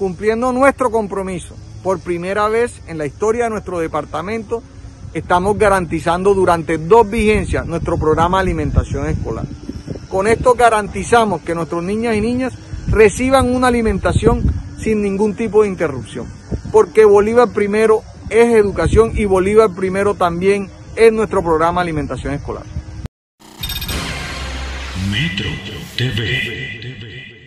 cumpliendo nuestro compromiso. Por primera vez en la historia de nuestro departamento, estamos garantizando durante 2 vigencias nuestro programa de alimentación escolar. Con esto garantizamos que nuestros niñas y niñas reciban una alimentación sin ningún tipo de interrupción. Porque Bolívar Primero es educación y Bolívar Primero también es nuestro programa de alimentación escolar. Metro TV.